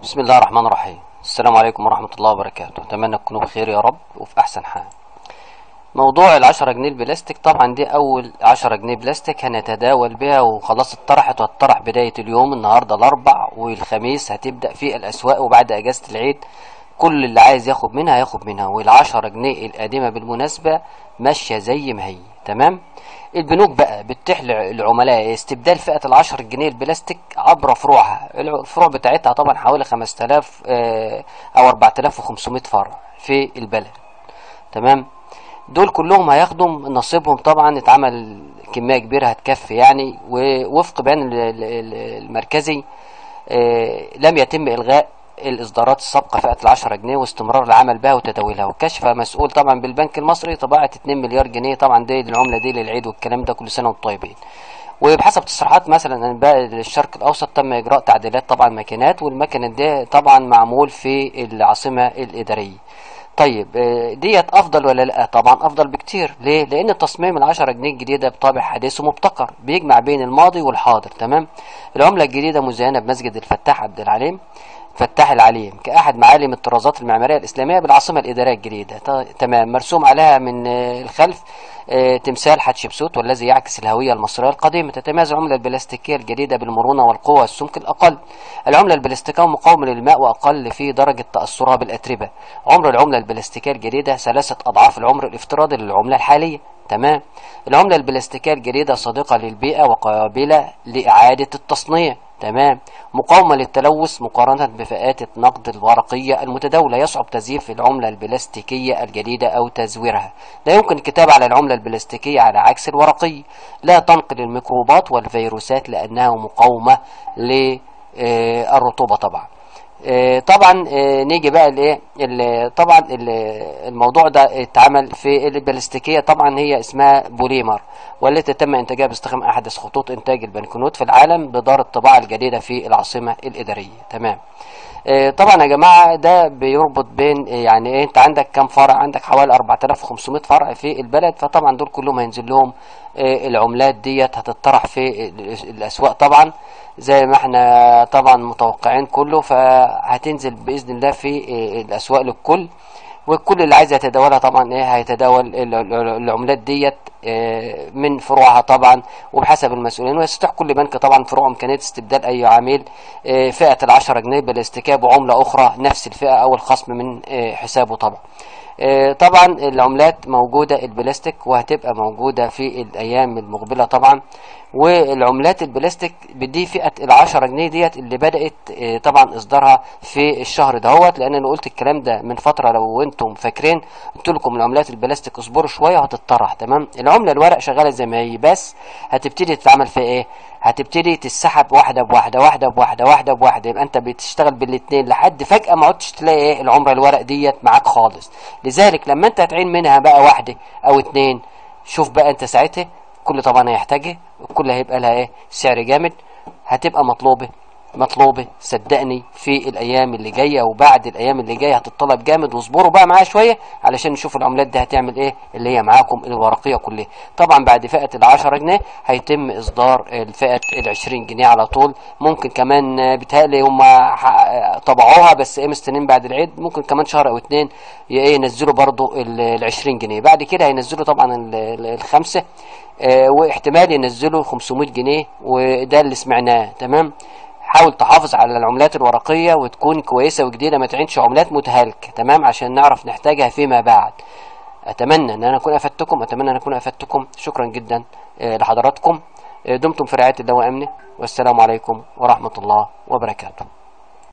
بسم الله الرحمن الرحيم. السلام عليكم ورحمة الله وبركاته. أتمنى تكونوا بخير يا رب وفي أحسن حال. موضوع العشرة جنيه البلاستيك، طبعا دي أول 10 جنيه بلاستيك هنتداول بها وخلاص اتطرحت، وهتطرح بداية اليوم النهاردة الأربع، والخميس هتبدأ في الأسواق، وبعد أجازة العيد كل اللي عايز ياخد منها ياخد منها. والعشرة جنيه القديمة بالمناسبة ماشية زي ما هي تمام. البنوك بقى بتتيح للعملاء استبدال فئة العشر جنيه البلاستيك عبر فروعها. الفروع بتاعتها طبعا حوالي 5000 أو 4500 فرع في البلد تمام. دول كلهم هياخدوا نصيبهم، طبعا اتعمل كمية كبيرة هتكفي يعني. ووفق بيان المركزي لم يتم إلغاء الإصدارات السابقة فئة العشرة جنيه واستمرار العمل بها وتداولها. وكشف مسؤول طبعا بالبنك المصري طباعة 2 مليار جنيه، طبعا دي العملة دي للعيد والكلام ده، كل سنة وانتم طيبين. وبحسب تصريحات مثلا انباء الشرق الاوسط تم اجراء تعديلات طبعا ماكينات، والمكنه دي طبعا معمول في العاصمه الاداريه. طيب ديت افضل ولا لا؟ طبعا افضل بكتير. ليه؟ لان تصميم العشرة جنيه الجديده بطابع حديث ومبتكر بيجمع بين الماضي والحاضر تمام. العمله الجديده مزينه بمسجد فتاح العليم كأحد معالم الطرازات المعمارية الإسلامية بالعاصمة الإدارية الجديدة تمام. مرسوم عليها من الخلف تمثال حتشبسوت والذي يعكس الهوية المصرية القديمة. تتميز العملة البلاستيكية الجديدة بالمرونة والقوة والسمك الأقل. العملة البلاستيكية مقاومة للماء وأقل في درجة تأثرها بالأتربة. عمر العملة البلاستيكية الجديدة 3 أضعاف العمر الافتراضي للعملة الحالية تمام. العملة البلاستيكية الجديدة صديقة للبيئة وقابلة لإعادة التصنيع تمام. مقاومة للتلوث مقارنة بفئات النقد الورقية المتداولة. يصعب تزييف العملة البلاستيكية الجديدة أو تزويرها. لا يمكن الكتابة على العملة البلاستيكية على عكس الورقية. لا تنقل الميكروبات والفيروسات لأنها مقاومة للرطوبة طبعا. طبعا نيجي بقى طبعا الموضوع ده اتعمل في البلاستيكيه، طبعا هي اسمها بوليمر، والتي تم انتاجها باستخدام احدث خطوط انتاج البنكنوت في العالم بدار الطباعه الجديده في العاصمه الاداريه تمام. طبعا يا جماعه ده بيربط بين يعني ايه، انت عندك كام فرع؟ عندك حوالي 4500 فرع في البلد، فطبعا دول كلهم هينزل لهم العملات ديت هتطرح في الاسواق طبعا زي ما احنا طبعا متوقعين كله، فهتنزل باذن الله في الاسواق للكل. والكل اللي عايز يتداولها طبعا هيتداول العملات ديت من فروعها طبعا وبحسب المسؤولين. ويستطيع كل بنك طبعا فروع امكانيه استبدال اي عميل فئه العشرة جنيه بالاستكاء بعمله اخرى نفس الفئه او الخصم من حسابه طبعا. طبعا العملات موجودة البلاستيك وهتبقى موجودة في الأيام المقبلة طبعا. والعملات البلاستيك بدي فئة العشرة جنيه ديت اللي بدأت طبعا إصدارها في الشهر دهوت، لأن أنا قلت الكلام ده من فترة لو أنتم فاكرين. قلت لكم العملات البلاستيك اصبروا شوية وهتطرح تمام. العملة الورق شغالة زي ما هي، بس هتبتدي تتعمل في إيه؟ هتبتدي تسحب واحدة بواحدة واحدة بواحدة واحدة بواحدة، يبقى أنت بتشتغل بالاتنين لحد فجأة ما عدتش تلاقي إيه العملة الورق ديت معاك خالص. لذلك لما أنت هتعين منها بقى واحدة أو اتنين، شوف بقى أنت ساعتها كل طبعا هيحتاجها، الكل هيبقى لها ايه سعر جامد، هتبقى مطلوبة صدقني في الايام اللي جايه وبعد الايام اللي جايه هتتطلب جامد. واصبروا بقى معايا شويه علشان نشوف العملات دي هتعمل ايه اللي هي معاكم الورقيه كلها. طبعا بعد فئه ال10 جنيه هيتم اصدار الفئه ال20 جنيه على طول. ممكن كمان بيتهيألي هم طبعوها بس مستنين بعد العيد، ممكن كمان شهر او اتنين ينزلوا برضو ال20 جنيه. بعد كده هينزلوا طبعا الخمسه، واحتمال ينزلوا 500 جنيه، وده اللي سمعناه تمام. حاول تحافظ على العملات الورقية وتكون كويسة وجديدة، ما تعينش عملات متهالكة تمام عشان نعرف نحتاجها فيما بعد. أتمنى أن أنا أكون أفدتكم. شكرا جدا لحضراتكم. دمتم في رعاية الله وأمنه، والسلام عليكم ورحمة الله وبركاته.